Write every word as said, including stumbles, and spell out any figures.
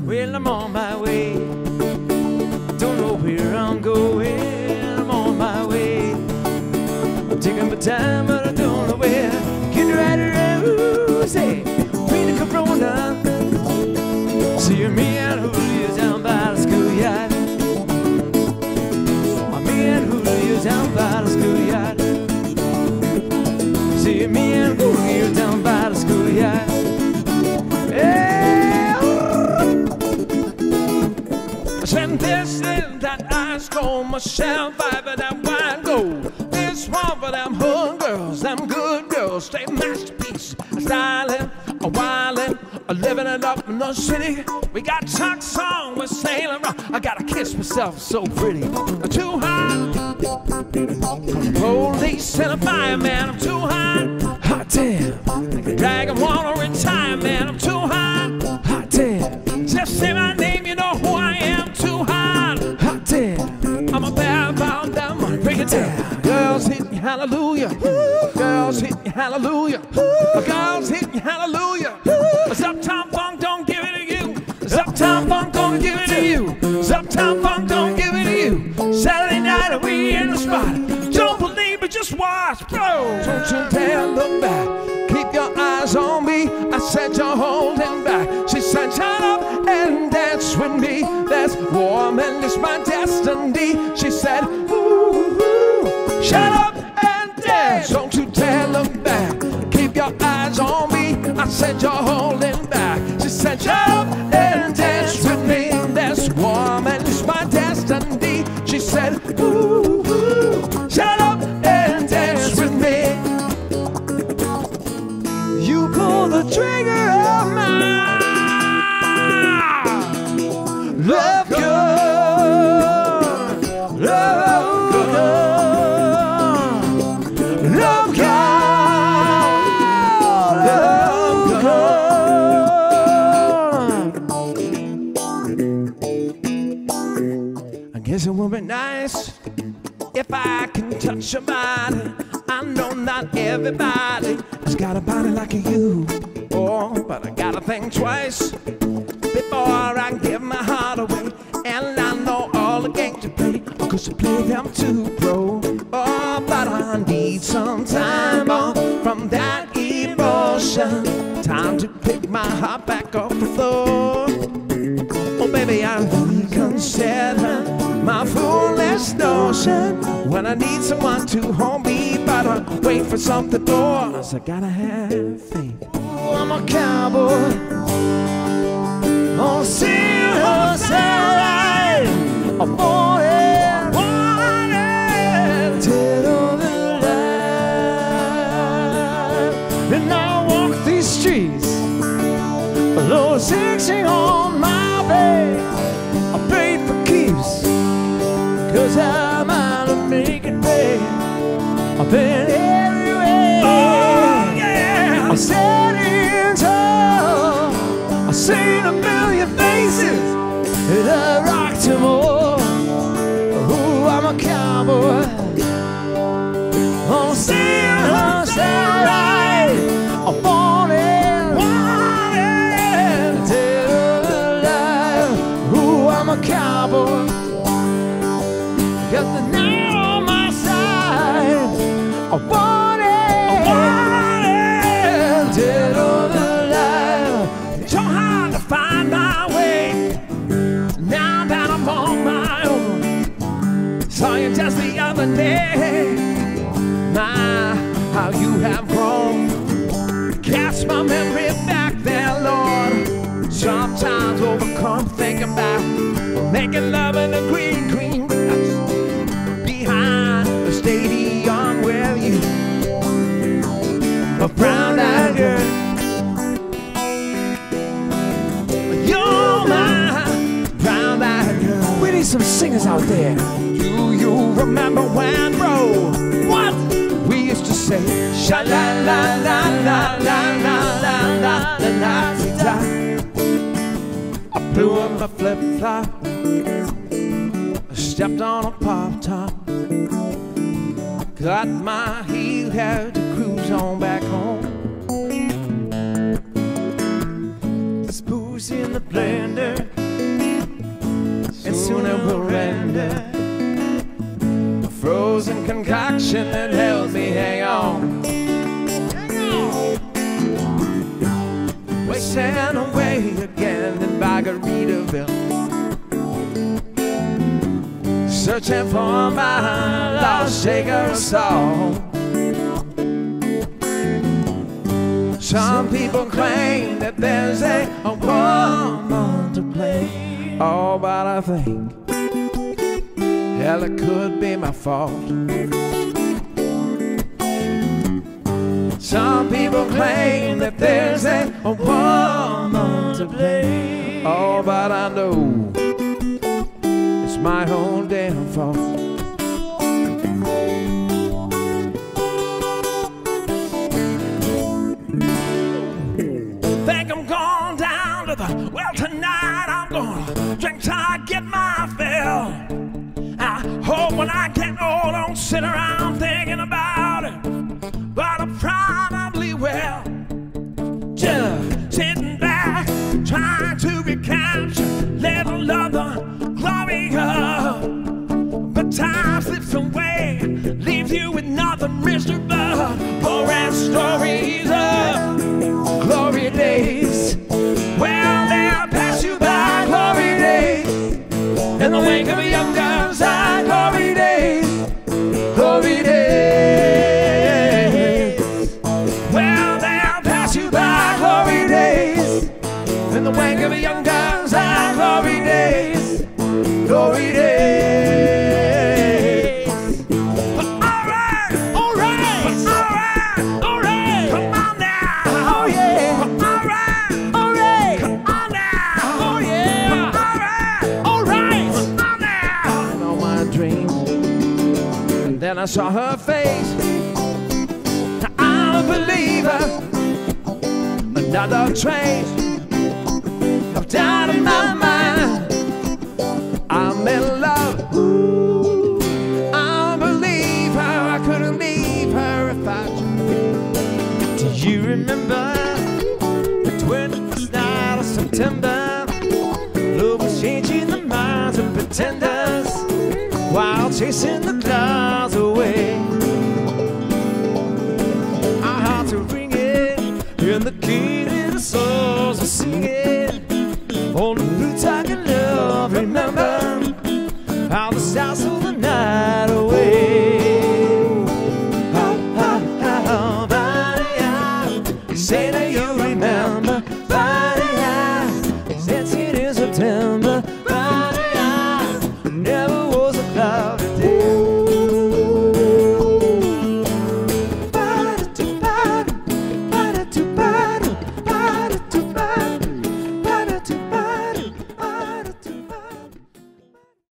Well, I'm on my way. Don't know where I'm going. I'm on my way. I'm taking my time, but I don't know where. Getting right around, say, Queen of Corona. See me and Julio down by the schoolyard. Me and Julio down by the schoolyard. See me and Julio down by the schoolyard. Yeah. I spent this and that I stole myself by that wine gold. This one for them hood girls, them good girls, stay masterpiece, styling, a wildin', a living it up in the city. We got talk song, we're sailing rock. I gotta kiss myself, so pretty. I'm too hot. Police and a fireman, I'm too hot. Hot damn. Like a dragon wanna retire, man. I'm too hot. Hot damn. Just say my name, you know who I am. Too hot. Hot damn. I'm a bad about that money. Break it down. Girls hit me hallelujah. Girls hit me hallelujah. Girls hit me hallelujah. Uptown Funk don't give it to you. Uptown Funk don't give it to you. Uptown Funk don't give it to you. Saturday night we in the spot. Don't believe it, just watch, bro. Don't you dare look back. Keep your eyes on me. I said you're holding back. She said shut up and dance with me. That's warm and it's my destiny. She said ooh, ooh, shut up and dance. Don't you dare look back. Keep your eyes on me. I said you're holding back. She said shut up and dance with me. That's warm and it's my destiny. She said ooh, ooh, shut up and dance with me. You pull the trigger of my love gun, love gun, love gun, love gun. I guess it would be nice if I can touch your body. I know not everybody has got a body like you. Oh, but I gotta think twice before I give my heart away. And I know all the games you play, cause I play them too, bro. Oh, but I need some time off from that emotion. Time to pick my heart back off the floor. Oh, baby, I reconsider my foolish notion when I need someone to hold me, but I wait for something more. Cause I gotta have faith. Oh, I'm a cowboy on silver side, a morning, morning, dead on the line. And I walk these streets, a little sexy on my bed. I pray for keeps, cause I'm out of making bed. I've been everywhere. Oh, yeah. I'm standing tall. I've seen a million faces, and I rock them all. Ooh, I'm a cowboy on silver side. I'm wanting, wanting, dead or alive. Ooh, I'm a cowboy. Got the night on my side. I want it, I want it, dead or alive. So hard to find my way. Now that I'm on my own. Saw you just the other day. My, how you have grown. Cast my memory back there, Lord. Sometimes overcome, think about making love in the green, green grass behind the stadium where you, a brown-eyed girl, you're my brown-eyed girl. We need some singers out there. Do you remember when, bro? What we used to say? Sha la la la la la la la la la la la. I blew up my flip-flop, I stepped on a pop-top, got my heel, had to cruise on back home. This booze in the the blender, and soon it will render a frozen concoction that helps me hang on. Wasting away again in Margaritaville, searching for my lost shaker song. Some people claim that there's a, a woman to blame. Oh, but I think, hell, it could be my fault. Some people claim that there's a, a woman to blame. Oh, but I know it's my own damn fault. Think I'm going down to the well tonight. I'm gonna drink till I get my fill. I hope when I get old, I don't sit around thinking about it, but I probably will. Just sitting back, trying to recapture little of the glory of. But time slips away, leaves you with nothing, Mister But boring stories of glory days. Well, they'll pass you by, glory days, in the wake of a young girl's eye, glory days, glory days. Well, they'll pass you by, glory days, in the wake of a young girl's eye, glory days, glory days. But all right, all right, but all right, all right, come on now, oh yeah, but all right, all right, come on now, oh yeah, but all right, all right, come on now. In all my dreams, and then I saw her face. I'm a believer, another trace of doubt in my mind. I'm in love, I'm a believer. I couldn't leave her if I tried. Do you remember the twenty-first night of September? Love was changing the minds of pretenders while chasing the clouds away. Our hearts are ringing and the key to the souls are singing on the blue talking love. Remember how the stars stole the night away. Oh, oh, oh, buddy, say that you remember, buddy, since it is September.